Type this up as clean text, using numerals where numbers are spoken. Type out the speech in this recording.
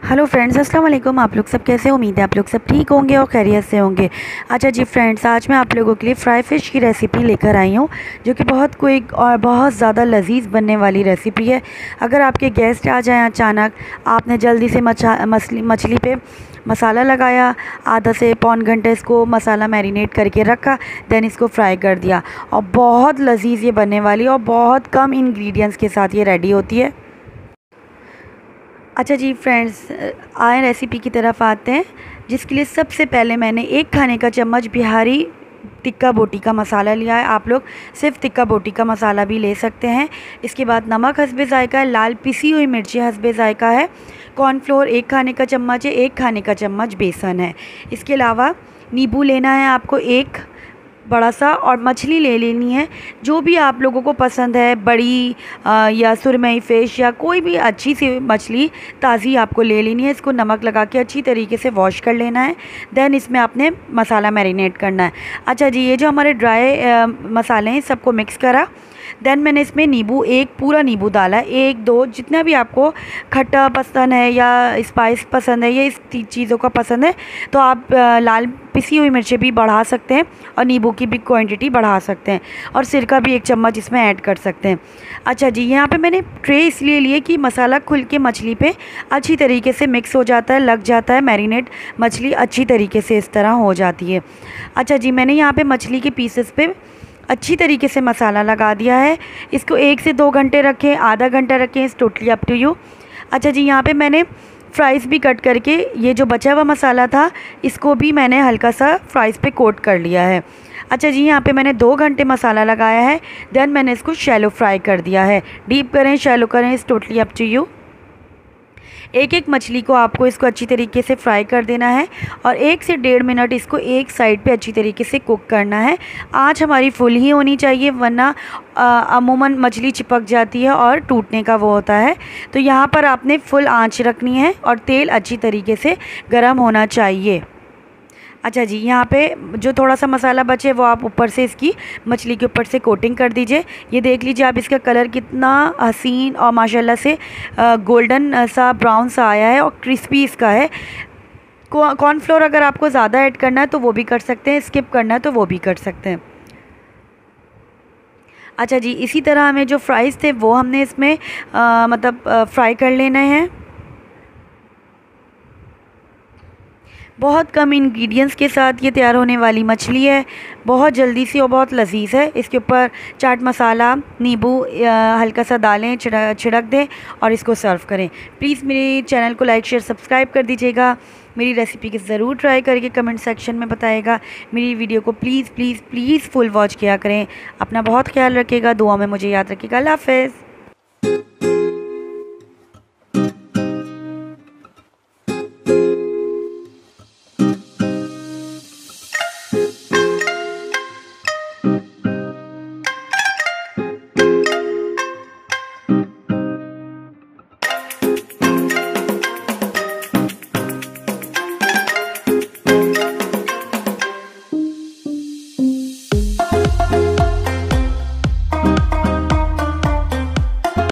Hello friends, अस्सलाम वालेकुम। आप लोग सब कैसे? उम्मीद है आप लोग सब ठीक होंगे और खैरियत से होंगे। अच्छा जी फ्रेंड्स, आज मैं आप लोगों के लिए फ्राई फ़िश की रेसिपी लेकर आई हूँ, जो कि बहुत क्विक और बहुत ज़्यादा लजीज बनने वाली रेसिपी है। अगर आपके गेस्ट आ जाएं अचानक, आपने जल्दी से मछली पे मसाला लगाया, आधा से पौन घंटे इसको मसाला मैरिनेट करके रखा, देन इसको फ्राई कर दिया और बहुत लजीज ये बनने वाली और बहुत कम इंग्रेडिएंट्स के साथ ये रेडी होती है। अच्छा जी फ्रेंड्स, आए रेसिपी की तरफ आते हैं, जिसके लिए सबसे पहले मैंने 1 खाने का चम्मच बिहारी टिक्का बोटी का मसाला लिया है। आप लोग सिर्फ टिक्का बोटी का मसाला भी ले सकते हैं। इसके बाद नमक हस्बे ज़ायका है, लाल पिसी हुई मिर्ची हस्बे ज़ायका है, कॉर्नफ्लोर 1 खाने का चम्मच है, 1 खाने का चम्मच बेसन है। इसके अलावा नींबू लेना है आपको 1 बड़ा सा, और मछली ले लेनी है जो भी आप लोगों को पसंद है, बड़ी या सुरमई फ़िश या कोई भी अच्छी सी मछली ताज़ी आपको ले लेनी है। इसको नमक लगा के अच्छी तरीके से वॉश कर लेना है, देन इसमें आपने मसाला मैरिनेट करना है। अच्छा जी, ये जो हमारे ड्राई मसाले हैं सबको मिक्स करा, देन मैंने इसमें नींबू 1 पूरा नींबू डाला है, 1-2 जितना भी आपको खट्टा पसंद है या स्पाइस पसंद है या इस चीज़ों का पसंद है तो आप लाल पिसी हुई मिर्चें भी बढ़ा सकते हैं और नींबू की भी क्वांटिटी बढ़ा सकते हैं, और सिरका भी 1 चम्मच इसमें ऐड कर सकते हैं। अच्छा जी, यहाँ पे मैंने ट्रे इसलिए लिए कि मसाला खुल के मछली पे अच्छी तरीके से मिक्स हो जाता है, लग जाता है, मैरिनेट मछली अच्छी तरीके से इस तरह हो जाती है। अच्छा जी, मैंने यहाँ पे मछली के पीसेस पे अच्छी तरीके से मसाला लगा दिया है। इसको 1 से 2 घंटे रखें, आधा घंटा रखें, इस टोटली अप टू यू। अच्छा जी, यहाँ पे मैंने फ्राइज़ भी कट करके ये जो बचा हुआ मसाला था इसको भी मैंने हल्का सा फ्राइज़ पे कोट कर लिया है। अच्छा जी, यहाँ पे मैंने 2 घंटे मसाला लगाया है, देन मैंने इसको शैलो फ्राई कर दिया है। डीप करें, शैलो करें, इस टोटली अप टू यू। एक मछली को आपको इसको अच्छी तरीके से फ्राई कर देना है और 1 से 1.5 मिनट इसको एक साइड पे अच्छी तरीके से कुक करना है। आँच हमारी फुल ही होनी चाहिए, वरना अमूमन मछली चिपक जाती है और टूटने का वो होता है। तो यहाँ पर आपने फुल आँच रखनी है और तेल अच्छी तरीके से गर्म होना चाहिए। अच्छा जी, यहाँ पे जो थोड़ा सा मसाला बचे वो आप ऊपर से इसकी मछली के ऊपर से कोटिंग कर दीजिए। ये देख लीजिए आप, इसका कलर कितना हसीन और माशाल्लाह से गोल्डन सा ब्राउन सा आया है और क्रिस्पी इसका है। कॉर्नफ्लोर अगर आपको ज़्यादा ऐड करना है तो वो भी कर सकते हैं, स्किप करना है तो वो भी कर सकते हैं। अच्छा जी, इसी तरह हमें जो फ्राइज़ थे वो हमने इसमें फ्राई कर लेने हैं। बहुत कम इंग्रेडिएंट्स के साथ ये तैयार होने वाली मछली है, बहुत जल्दी से और बहुत लजीज है। इसके ऊपर चाट मसाला, नींबू हल्का सा डालें, छिड़क दें और इसको सर्व करें। प्लीज़ मेरे चैनल को लाइक शेयर सब्सक्राइब कर दीजिएगा। मेरी रेसिपी की ज़रूर ट्राई करके कमेंट सेक्शन में बताइएगा। मेरी वीडियो को please please please full watch किया करें। अपना बहुत ख्याल रखिएगा, दुआ में मुझे याद रखिएगा। अल्लाह हाफ़िज़।